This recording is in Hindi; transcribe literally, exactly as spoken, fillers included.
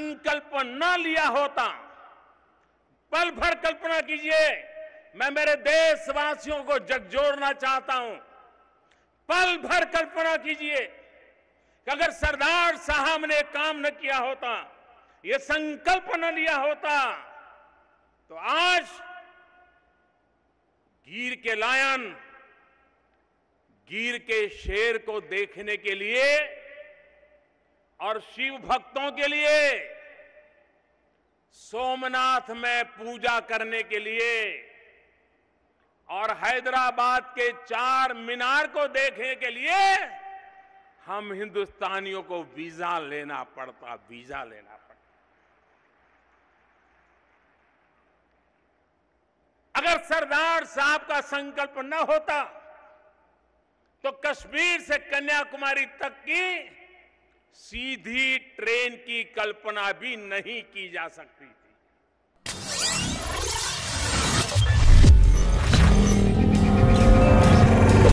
संकल्प न लिया होता, पल भर कल्पना कीजिए, मैं मेरे देशवासियों को झकझोरना चाहता हूं, पल भर कल्पना कीजिए कि अगर सरदार साहब ने काम न किया होता, ये संकल्प न लिया होता, तो आज गिर के लायन, गिर के शेर को देखने के लिए और शिव भक्तों के लिए, सोमनाथ में पूजा करने के लिए और हैदराबाद के चार मीनार को देखने के लिए हम हिंदुस्तानियों को वीजा लेना पड़ता, वीजा लेना पड़ता। अगर सरदार साहब का संकल्प न होता तो कश्मीर से कन्याकुमारी तक की सीधी ट्रेन की कल्पना भी नहीं की जा सकती।